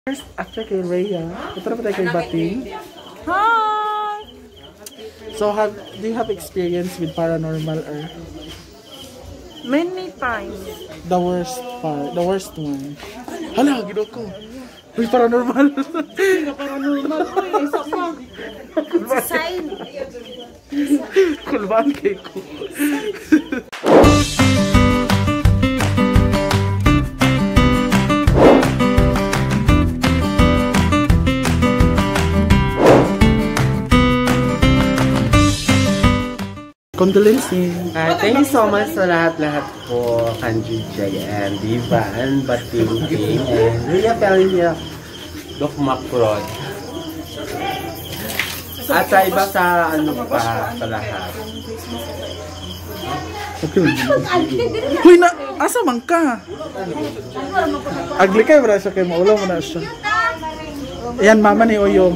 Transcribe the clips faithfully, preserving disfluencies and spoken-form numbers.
First, after kay Rhea, ito na pa tayo kay Bating. Hi! So, have do you have experience with paranormal or Many times. the worst part, the worst one? Hala, gino ko. Uy, paranormal. Hindi ka paranormal. Uy, isa pa. It's a sign. Kulbaan kay ko. Condolences. Uh, thank you so much sa lahat-lahat po, Kanji Jay and Divan, Bating King, and Rhea Pelia Doc Macrod. At sa iba sa ano pa sa lahat. Okay. Huy na, asa man ka? Agli kayo, wala siya kayo, maulaw mo na siya. Ayan, mama ni Oyong.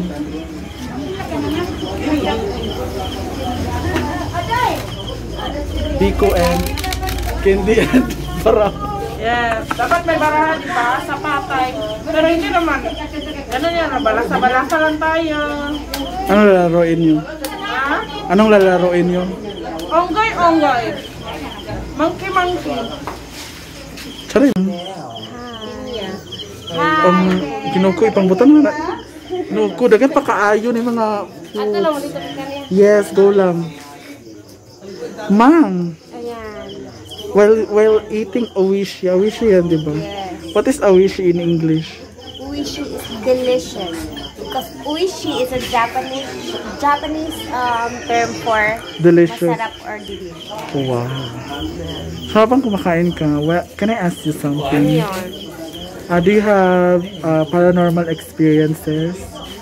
Biko and Candy and Barang. Yes. Dapat may barahan, di ba? Sa patay. Pero hindi naman. Ganun yan. Balasa-balasa lang tayo. Anong lalaroin nyo? Ha? Anong lalaroin nyo? Onggay-onggay. Monkey-monkey. Sarin. Um, ginuko, ipangbutan mo na. Ginuko, dagan pa kaayo ni mga... Yes, go lang. Mang. Ayan. While while eating awishi, awishi yan, di ba? Yes. What is awishi in English? Uishi is delicious. Because uishi is a Japanese Japanese um, term for Delicious. masarap or delicious. Wow. So, habang kumakain ka, well, can I ask you something? Yun. Uh, do you have uh, paranormal experiences?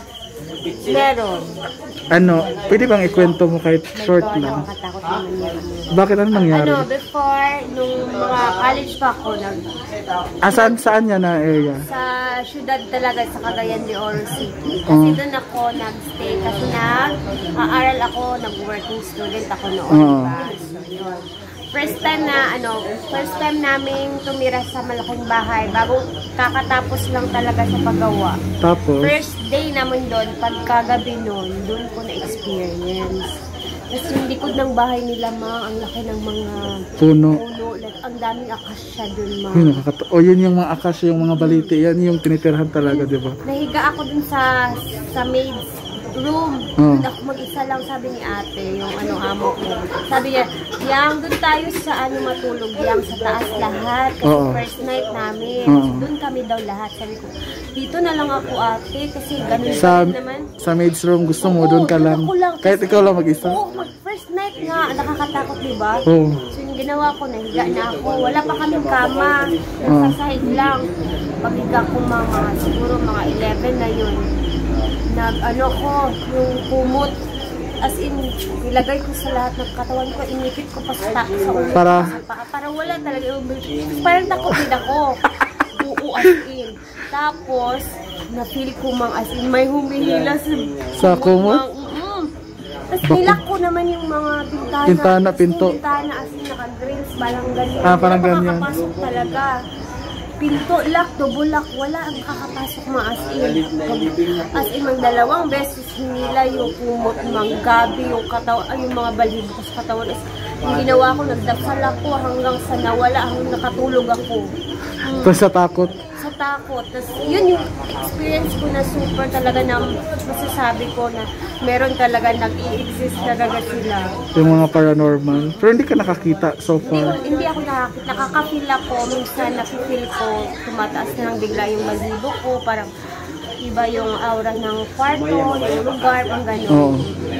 Meron. Ano, pwede bang ikwento mo kahit short Ito, lang? nakakatakot naman yan. Bakit ano nangyari? Ano, before, nung mga college pa ako, nag, Ah, saan, saan yan na area? sa syudad talaga, sa Cagayan de Oro City. Kasi Oh. doon ako nag-stay. Kasi nag-aaral ako, nag-working student ako noon. Oo. Diba? So, yun. First time na, ano, first time namin tumira sa malaking bahay bago kakatapos lang talaga sa paggawa. Tapos? First day naman doon, pagkagabi noon, doon ko na-experience. Kasi yung likod ng bahay nila, ma, ang laki ng mga Puno. puno. Like, ang daming akasya doon, ma. Yun, nakakata- o yun yung mga akasya, yung mga baliti, yan yung tinitirhan talaga, di ba? Nahiga ako dun sa sa maid's room. Oh. Doon ako mag-isa lang, sabi ni ate, yung ano amo ko. Sabi niya, yang doon tayo sa ano matulog, yang sa taas lahat. Kasi Oo. first night namin. Oo. Doon kami daw lahat. Sabi ko, dito na lang ako ate, kasi ganun Sa, din naman. sa maid's room, gusto mo, Oo, doon ka doon lang. ako lang. Kahit ikaw lang mag-isa? Oo, mag first night nga, nakakatakot diba? Oo. So yung ginawa ko, nahiga na ako. Wala pa kaming kama. Oh. Nasa sahig lang. Paghiga ko mga, siguro mga eleven na yun. Nag, ano ko, yung kumot. As in, nilagay ko sa lahat ng katawan ko, inipit ko pa sa, sa ulo. Para? Sa paa. Para wala talaga yung... Parang takot din ako. Oo, as in. Tapos, na-feel ko mang as in, may humihila sa... Sa kumot? Mm-mm. Tapos nilak ko naman yung mga bintana. Bintana, Tapos pinto. yung bintana as in, naka-grills, parang ganyan. Ah, parang Wala ganyan. makakapasok talaga. Pinto, lock, double lock, wala ang kakapasok mga as in. As in, mang dalawang beses nila yung kumot, mang gabi, yung katawan, ay, yung mga balibo ko sa katawan. As, yung ginawa ko, nagdasal ako hanggang sa nawala, hanggang nakatulog ako. Hmm. Tapos sa takot? Sa takot. Tapos, yun yung experience ko na super talaga na masasabi ko na meron talaga nag-i-exist talaga sila. Yung mga paranormal. Pero hindi ka nakakita so Hindi, far. hindi ako nakakita. Nakaka-feel ako. Minsan nakifeel ko tumataas na lang bigla yung balibo ko. Parang iba yung aura ng kwarto, yung lugar, pang gano'n. Oo.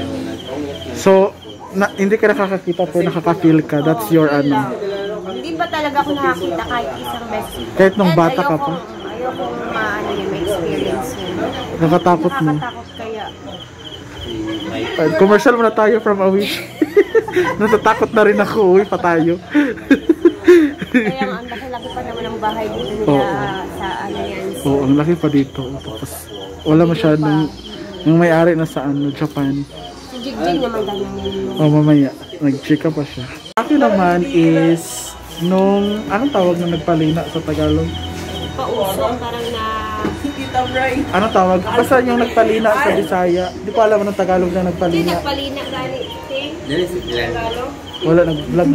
So, na, hindi ka nakakakita pero nakaka-feel ka. That's your Yun ano. lang. Hindi ba talaga ako nakakita kahit isang beses? Kahit nung And bata ka pa? ayokong- Ayokong maano yun, ma-experience yun. Nakatakot mo. Nakakatakot kaya. Uh, commercial muna tayo from Awish. Natatakot na rin ako. Uwi pa tayo. Kaya nga, ang laki-laki pa naman ang bahay dito nila Oo. sa ano yan. Oo, ang laki pa dito. Tapos, wala masyadong... Yung may-ari na sa ano, Japan. Si Jigjig naman ganyan yun. O, mamaya. Nag-chika pa siya. Akin naman is... Nung... Anong tawag na nagpalina sa Tagalog? Pausong, parang na Ano tawag? Basta yung nagpalina sa Bisaya. Di ko alam anong Tagalog na Hindi, nagpalina. nagpalina gani. Ting. Dali si Glenn. Wala, nag-vlog.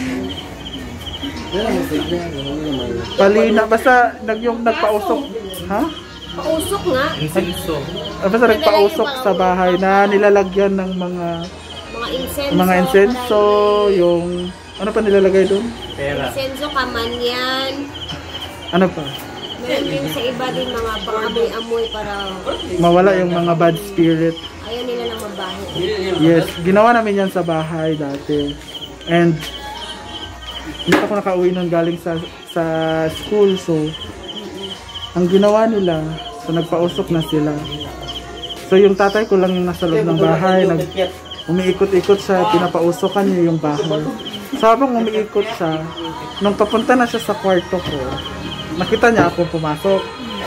Palina, basta nag, yung nagpausok. Ha? Pausok nga. Insenso. Ah, basta nagpausok sa bahay na nilalagyan ng mga Mga insenso. mga insenso, yung ano pa nilalagay doon? Pera. Insenso, kamanyan. Ano pa? Meron din sa iba din mga pang-amoy-amoy para Mawala yung mga bad spirit. ayaw nila lang mabaho. Yes, ginawa namin yan sa bahay dati. And hindi ako nakauwi nun galing sa sa school, so ang ginawa nila, so nagpausok na sila. So yung tatay ko lang yung nasa loob ng bahay, nag umiikot-ikot siya, pinapausokan niya yung bahay. So habang umiikot siya, nung papunta na siya sa kwarto ko, nakita niya ako pumasok.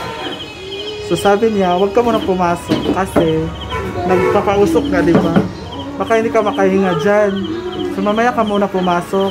So sabi niya, huwag ka muna pumasok kasi nagpapausok ka, di ba? Baka hindi ka makahinga dyan. So mamaya ka muna pumasok.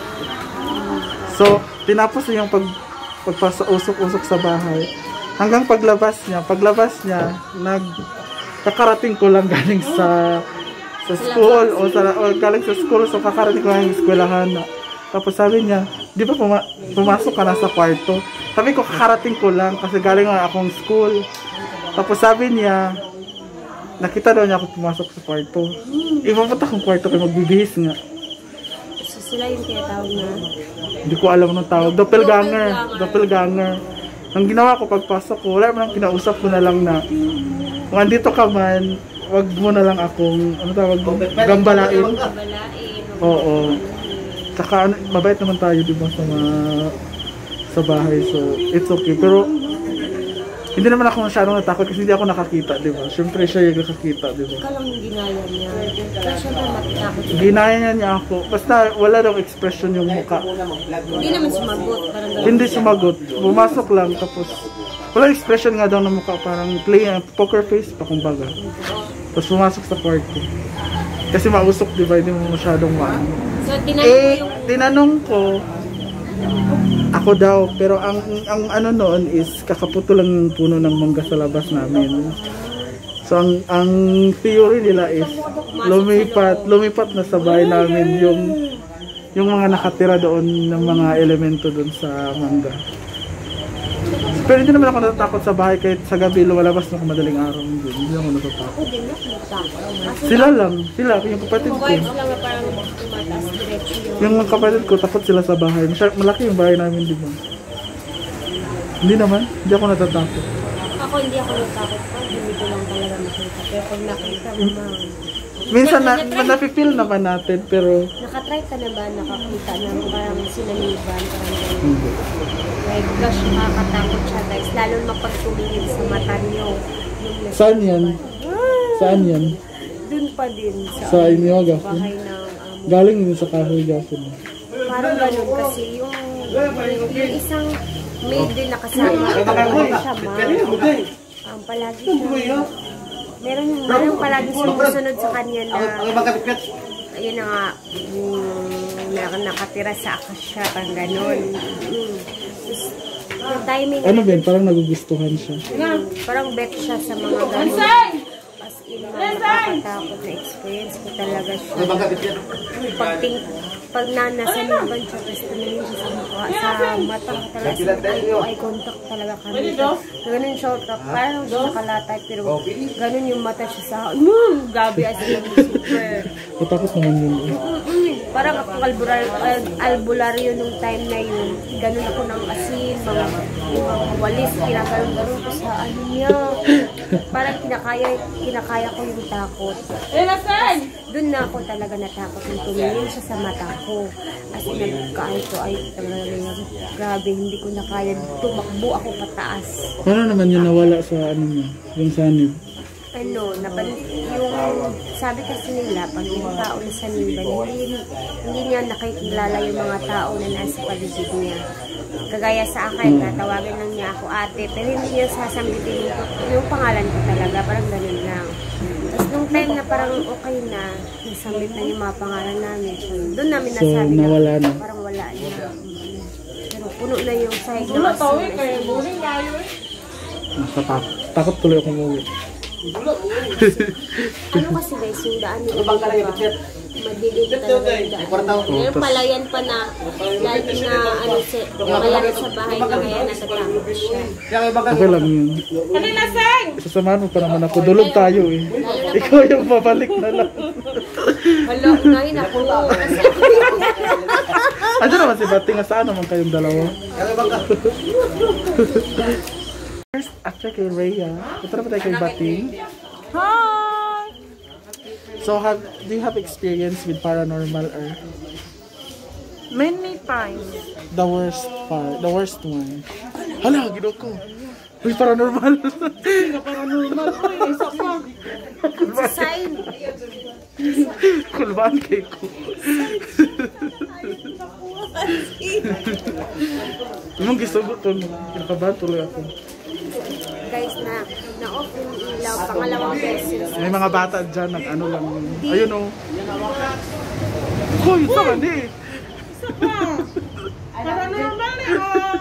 So tinapos niya yung pag, pagpausok-usok sa bahay. Hanggang paglabas niya, paglabas niya, nagkakarating ko lang galing sa sa school o, sa, o galing sa school, so kakarating ko lang yung eskwelahan. Tapos sabi niya, di ba puma pumasok ka na sa kwarto? Sabi ko, kakarating ko lang kasi galing nga akong school. Tapos sabi niya, nakita daw niya ako pumasok sa kwarto. Ipapunta akong kwarto kaya magbibihis nga. So sila yung tinatawag na Hindi ko alam anong tawag. Doppelganger. Doppelganger. Ang ginawa ko pagpasok ko, wala man, kinausap ko na lang na kung andito ka man, wag mo na lang akong, ano tawag mo, gambalain. kabalain. Oo. Tsaka, ano, mabait naman tayo, di ba, sa mga, sa bahay. So, it's okay. Pero, hindi naman ako masyadong natakot kasi hindi ako nakakita, di ba? Siyempre, siya yung nakakita, di ba? Ikaw lang yung ginaya niya. Kaya syempre matatakot. Ginaya niya niya ako. Basta, wala daw expression yung mukha. Hindi naman sumagot. Parang gano'n. Hindi sumagot. Bumasok lang, tapos, wala expression nga daw ng mukha. Parang play, uh, poker face pa, kumbaga. Tapos, pumasok sa kwarto. Kasi mausok, di ba? Hindi mo masyadong maano. So, tinanong Eh, yung tinanong ko, ako daw, pero ang ang ano noon is kakaputol lang yung puno ng mangga sa labas namin. So ang ang theory nila is lumipat, lumipat na sa bahay namin yung yung mga nakatira doon ng mga elemento doon sa mangga. Pero hindi naman ako natatakot sa bahay kahit sa gabi lumalabas na ako madaling araw. Hindi, hindi ako natatakot. ako din ako nagtakot. Sila lang, sila, yung kapatid ko. Vibes lang na parang tumataas diretso yung Yung mga kapatid ko, takot sila sa bahay. Masya, malaki yung bahay namin, di ba? Hindi naman, hindi ako natatakot. ako hindi ako natakot pa. Hindi ko lang talaga makita. Pero pag nakita mo mga Minsan na, na napipil naman natin, pero nakatry ka na ba nakakita ng parang sinaniban parang gano'n? hindi. Like gosh, nakakatakot siya guys. Lalo na pag tumingin sa mata niyo. Yung nasa- Saan yan? Saan yan? Dun pa din sa, Sa inyo, Gafin? bahay ng amo. Galing din sa kahoy, Gafin. Parang ganun kasi yung, yung isang maid din na kasama. Ano siya ma? Um, palagi siya. Meron yung meron palagi sumusunod sa kanya na ayun na nga um, na, nakatira sa akasya pang ganon. Mm. Tapos, yung timing Ano Ben? Parang nagugustuhan siya. parang bet siya sa mga ganon. As in, na nakakatakot na experience ko talaga siya. Pag, ting, pag na, nasa liban siya, tapos tumingin siya sa mukha, sa mata ko talaga, sa eye to eye contact talaga kami. Ganun siya, parang siya nakalatay, pero ganun yung mata siya sa, mm, gabi as in, super. Matakot naman yun. Eh. Mm-mm. Parang ako albular, al, albularyo nung time na yun. Ganun ako ng asin, mga, mga walis, kinaganon-ganon ko sa ano niya. Parang kinakaya, kinakaya ko yung takot. Doon na ako talaga natakot nung tumingin siya sa mata ko. As in, nagkaay to ay talaga yung grabe, hindi ko na kaya. Tumakbo ako pataas. Paano naman yun nawala sa ano niya? Yung sanib? Ano, napan, yung sabi kasi nila, pag yung tao na sa niban, hindi, hindi niya nakikilala yung mga tao na nasa paligid niya. Kagaya sa akin, tatawagin lang niya ako ate, pero hindi niya sasambitin yung, yung pangalan ko talaga, parang ganun lang. Tapos nung time na parang okay na, nasambit na yung mga pangalan namin, so, doon namin So, nasabi nawala na, na. parang wala na. Pero puno na yung sahig Wala na tawid, kaya buling tayo eh. Nakatakot. Takot tuloy ako umuwi. Ano kasi guys, yung daan nila dito, madilim talaga yung daan. Ngayon palayan pa na, lagi na ano, malaki sa bahay na kaya natatakot siya. Okay lang yun. Kanina, Sang! Sasamahan mo pa naman ako. Dulog tayo eh. Ikaw yung babalik na lang. Hala, unahin ako. Kasi ako yung Andiyan naman si Bating. Saan naman kayong dalawa? First, after kay Rhea, punta naman tayo kay Bating. Hi! So, have, do you have experience with paranormal or Many times. the worst part, the worst one? Hala, gino ko. Uy, paranormal. Hindi ka paranormal. Uy, isa pa. sign. Kulbaan kay ko. Anong gisugot to? Kinakabahan tuloy ako. Guys, na na-off yung ilaw, pangalawang beses. May mga bata dyan, nag-ano lang yun. Ayun o. Hoy, ito man eh. Isa pa. Paranormal eh, oh.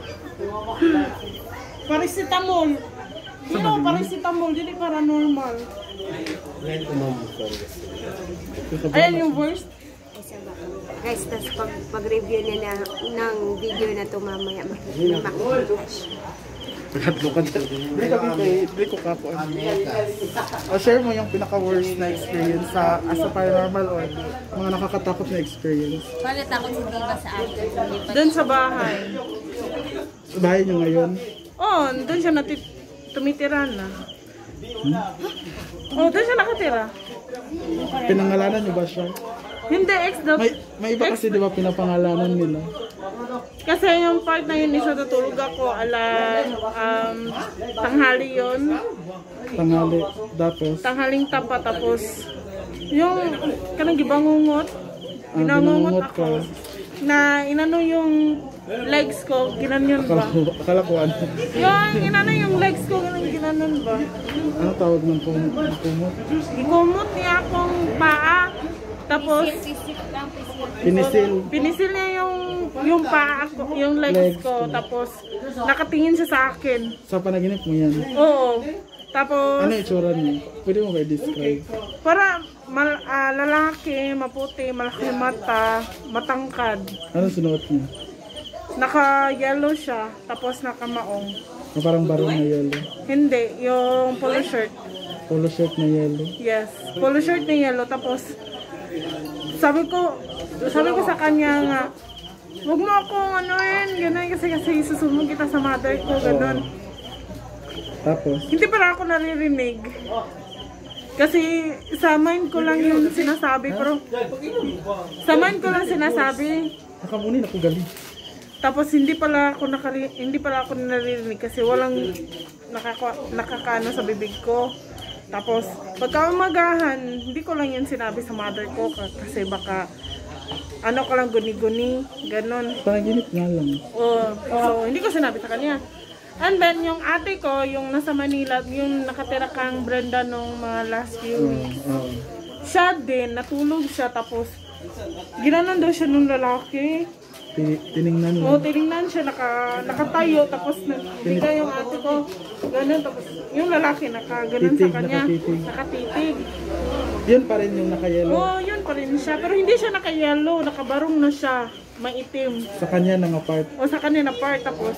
Parasitamol. You know, parasitamol. Hindi paranormal. Ayan yung worst. Guys, tas pag, pag-review niya na, ng video na to mamaya, makikita makikita siya. Pagkatlo ka dyan. Hindi kami kay, hindi ko kapo. O share mo yung pinaka-worst na experience sa as a paranormal or mga nakakatakot na experience. Paano takot si Diva sa akin? Doon sa bahay. Sa bahay nyo ngayon. Oh, doon siya nati tumitira na. Oh, doon siya nakatira. Pinangalanan nyo ba siya? Hindi, ex daw. May, may iba kasi di ba pinapangalanan nila? Kasi yung part na yun, isa tutulog ako, ala, um, tanghali yun. Tanghali. Tapos, Tanghaling tapa, tapos, yung, kanang gibangungot. ah, Ginangungot binangungot ka. ako. Na, inano yung legs ko, ginanon Akala ba? ko, akala ko ano. Yung, inano yung legs ko, ginanon, ginanon ba? Ano tawag ng kum- ng kumot? Gikumot niya akong paa. Tapos, Pinisil. pinisil niya yung yung paa ko, yung legs, Legs ko. ko. Tapos, nakatingin siya sa akin. Sa panaginip mo yan. Oo. Tapos, Ano yung itsura niya? Pwede mo ba i-describe? para mal, ah, lalaki, maputi, malaki mata, matangkad. Anong sinuot niya? Naka-yellow siya, tapos naka-maong. Na parang barong na yellow. Hindi, yung polo shirt. Polo shirt na yellow. Yes, polo shirt na yellow. Tapos, sabi ko, sabi ko sa kanya nga, huwag mo akong anuin, gano'n, kasi kasi isusumbong kita sa mother ko, gano'n. Tapos, Hindi para ako naririnig. Kasi sa mind ko lang yung sinasabi, pero sa mind ko lang sinasabi. nakamunin ako galing. Tapos hindi pala ako nakari hindi pala ako naririnig kasi walang nakaka nakakaano sa bibig ko. Tapos pagka umagahan, hindi ko lang yun sinabi sa mother ko kasi baka ano ko lang guni-guni, ganon. Panaginip nga lang. Oh, so hindi ko sinabi sa kanya. And then yung ate ko, yung nasa Manila, yung nakatira kang Brenda nung mga last few weeks. Oo. Siya din, natulog siya tapos ginanon daw siya nung lalaki. Ti- Tiningnan Oo, lang. tinignan siya, naka, nakatayo, tapos nagbigay yung ate ko, ganun, tapos yung lalaki, nakaganon sa Titig, kanya, nakatitig. nakatitig. Yun pa rin yung naka-yellow. Oo, yun pa rin siya, pero hindi siya naka-yellow, nakabarong na siya, maitim. Sa kanya nang apart. O sa kanya na part, tapos,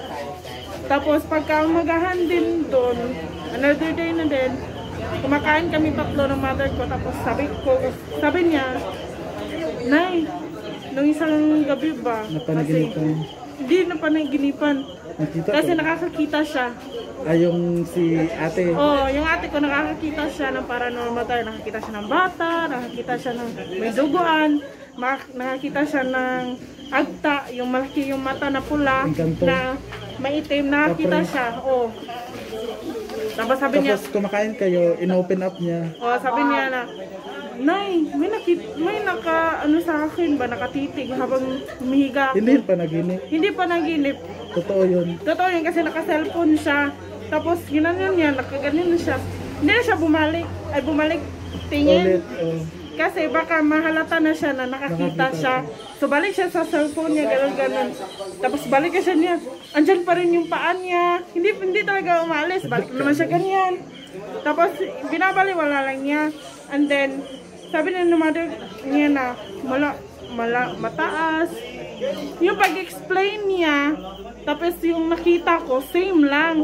tapos pagka umagahan din doon, another day na din, kumakain kami tatlo ng mother ko, tapos sabi ko, sabi niya, Nay, nung isang gabi ba? Napanaginipan. Hindi na panaginipan. Nakita Kasi ko. nakakakita siya. Ah, yung si ate. Oo, oh, yung ate ko nakakakita siya ng paranormal tayo. Nakakita siya ng bata, nakakita siya ng may duguan, mak- nakakita siya ng agta, yung malaki yung mata na pula, Engkanto. na maitim, nakakita Tapos- siya. Oo. Tapos sabi niya, Tapos kumakain kayo, in-open up niya. oh, sabi niya na, Nay, may nakit, may naka, ano sa akin ba, nakatitig habang humihiga ako. Hindi yun panaginip. Hindi pa naginip. Totoo yun. Totoo yun kasi naka-cellphone siya. Tapos ginanon niya, nakaganon na siya. Hindi na siya bumalik. Ay bumalik, tingin. Ulit. Oh. kasi baka mahalata na siya na nakakita Nakakita siya. So balik siya sa cellphone niya, gano'n gano'n. Tapos balik ka siya niya, andyan pa rin yung paan niya. Hindi hindi talaga umalis, balik naman siya ganyan. Tapos binabaliwala lang niya. And then, sabi na ng mother niya na mala, mala, mataas. Yung pag-explain niya, tapos yung nakita ko, same lang.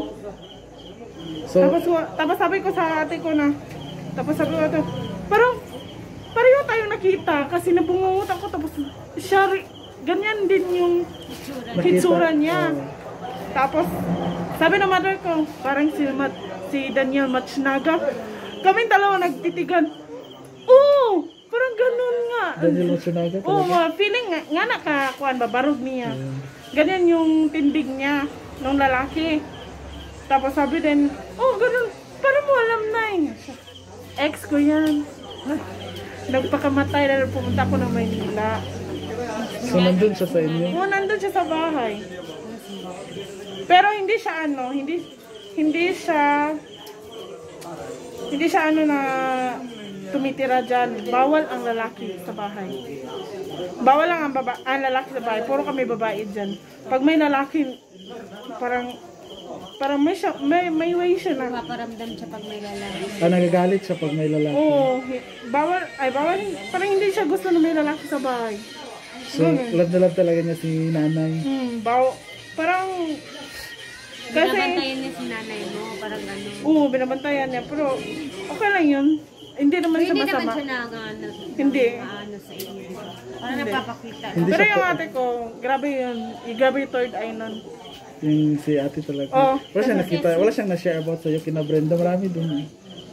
So, Tapos, wa- tapos sabi ko sa ate ko na, tapos sabi ko ito, parang, pareho tayong nakita kasi nabungungot ako, tapos siya, ri- ganyan din yung hitsura niya. oh. Tapos, sabi ng mother ko, parang si, Mat- si Daniel Matchnaga, kaming dalawa nagtitigan, oo, parang ganun nga. Daniel Matsunaga Oo, talaga. mga feeling nga, nga nakakuan ba, barog niya. Ganyan yung tindig niya, nung lalaki. Tapos sabi din, oh, ganun, parang mo alam na eh. Ex ko yan. Nagpakamatay dahil pumunta ko ng Maynila. So, nandun siya sa inyo. Oo, nandun siya sa bahay. Pero hindi siya ano, hindi, hindi siya, hindi siya ano na tumitira dyan. Bawal ang lalaki sa bahay. Bawal lang ang, baba, ang lalaki sa bahay. Puro kami babae dyan. Pag may lalaki, parang, parang may, siya, may, may way siya na. Paparamdam siya pag may lalaki. Ah, nagagalit siya pag may lalaki. Oo, hi- bawal, ay bawal, parang hindi siya gusto na may lalaki sa bahay. So, love na love talaga niya si nanay. Hmm, baw, parang, kasi, Binabantayan niya si nanay mo, parang ano. oo, binabantayan niya, pero okay lang yun. Hindi naman siya Hindi naman masama. siya nag-ano, Hindi. ano sa inyo. Parang napapakita. Hindi Pero siya yung po- ate ko, grabe yun. Y- Grabe yung third eye nun. Yung si ate talaga. Oo. Wala siyang nakita, wala siyang na-share about sa'yo kina Brenda. Marami dun. eh.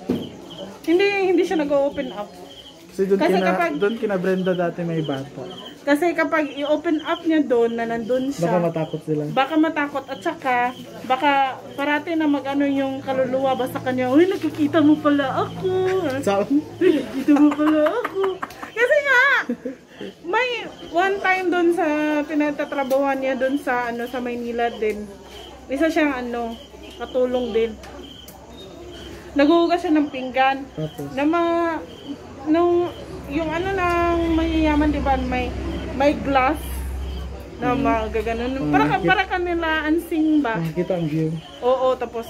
Hindi, hindi siya nag-open up. Kasi doon Kasi kina, kapag- doon kina Brenda dati may bata. Kasi kapag i-open up niya doon na nandun Baka siya, matakot sila. baka matakot at saka baka parati na mag-ano yung kaluluwa ba sa kanya, uy, nakikita mo pala ako. Saan? Uy, nakikita mo pala ako. Kasi nga, may one time doon sa pinatatrabahuan niya doon sa ano sa Maynila din. Isa siyang ano, katulong din. Naghuhugas siya ng pinggan. Tapos, Na mga, nung, yung ano ng mayayaman, di ba, may, may glass na mga gaganon. Para, ka- para kanila ansing ba? makikita ang view. Oo, tapos,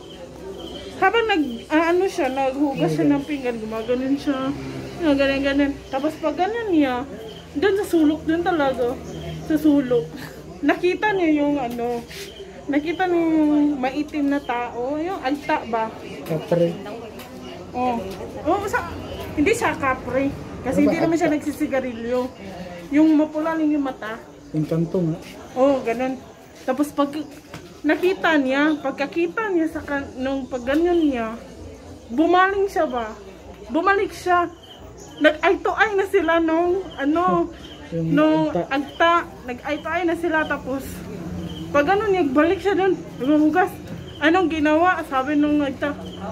habang nag, ah, ano siya, naghugas siya ng pinggan, gumaganon siya. Yung ganyan, ganyan. Tapos pag ganyan niya, doon sa sulok, doon talaga, sa sulok, nakita niya yung ano, nakita niya yung maitim na tao, yung agta ba? Kapre. Oh. Oh, sa, hindi siya kapre. Kasi hindi naman siya nagsisigarilyo. Yung mapula lang yung mata. Yung kanto nga. Oh, ganun. Tapos pag nakita niya, pagkakita niya sa kan nung pagganyan niya, bumaling siya ba? Bumalik siya. Nag-eye to eye na sila nung ano, Yung nung agta. agta, nag-eye to eye na sila tapos pag ano niya, balik siya doon, naghuhugas. Anong ginawa? Sabi nung agta,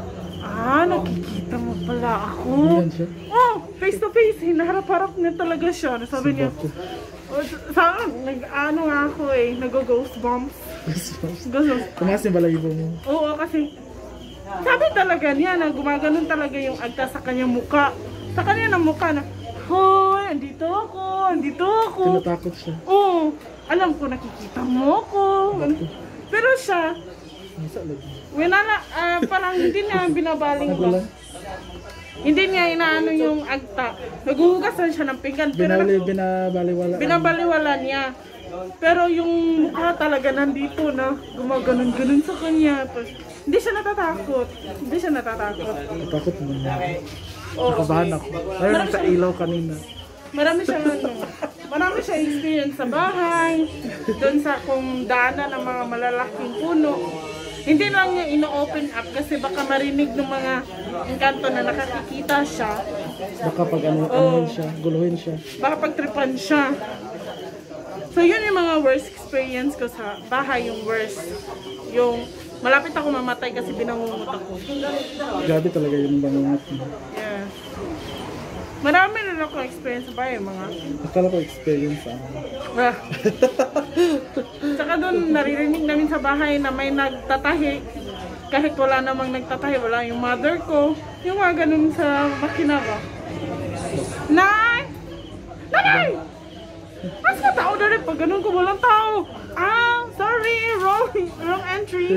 ah, nakikita mo pala ako. Yan siya. Oh, face to face, hinaharap-harap niya talaga siya. Sabi niya, Sabako. oh, sa nag-ano nga ako eh, nag-ghost bombs. Ghost Tumaas yung balayibo mo. Oo, kasi sabi talaga niya na gumaganon talaga yung agta sa kanyang muka. Sa kanya ng muka na, hoy, andito ako, andito ako. Tinatakot siya. Oo, alam ko nakikita mo ako. Pero siya, Nasa loob. winala, ah, parang hindi niya binabaling ba. Nagulan. Hindi niya inaano yung agta. Naghuhugas na siya ng pinggan. Pero Binabali, binabaliwala. binabaliwala niya. Pero yung mukha talaga nandito na gumaganon-ganon sa kanya. Tapos, hindi siya natatakot. Hindi siya natatakot. Takot mo niya. Oo. Nakabahan ako. Ayun, nasa ilaw kanina. Marami siyang ano, marami siyang experience sa bahay, doon sa kung daanan ng mga malalaking puno. Hindi lang niya ino-open up kasi baka marinig ng mga engkanto na nakakikita siya. Baka pag ano, Oo. anuhin siya, guluhin siya. Baka pagtripan siya. So yun yung mga worst experience ko sa bahay, yung worst. Yung malapit ako mamatay kasi binangungot ako. Grabe talaga yung bangungot mo. Yeah. Marami rin ako experience sa bahay, mga. Akala ko experience ah. Ah. Tsaka doon naririnig namin sa bahay na may nagtatahi. Kahit wala namang nagtatahi, wala yung mother ko. Yung mga ganun sa makina ba. Nay! Nanay! Mas ka tao na rin pag ganun ko walang tao. Ah, sorry, wrong, wrong entry.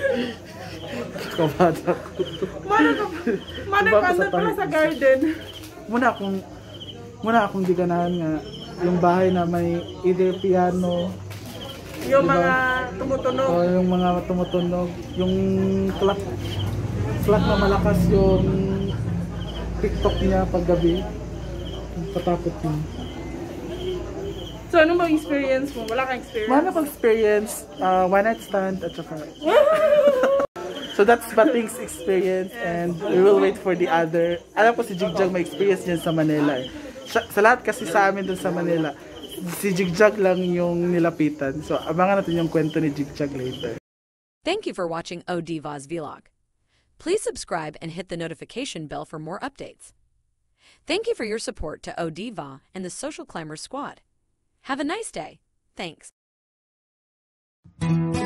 Kabata ko. Mana ka, mana Diba ka, ako sa andun pala tahi- sa garden. Muna akong, muna akong giganahan nga, yung bahay na may either piano, Yung Diba? mga tumutunog. o yung mga tumutunog, yung clock, clock na malakas yung TikTok niya paggabi. Patapot yun. So, ano bang experience mo? Wala kang experience? Mana pang experience, uh, one night stand, at saka. So that's Bating's experience and we will wait for the other. Alam ko si Jigjag may experience niyan sa Manila eh. Sa, sa lahat kasi sa amin dun sa Manila, si Jigjag lang yung nilapitan. So abangan natin yung kwento ni Jigjag later. Thank you for watching Odiva's vlog. Please subscribe and hit the notification bell for more updates. Thank you for your support to Odiva and the Social Climbers Squad. Have a nice day. Thanks.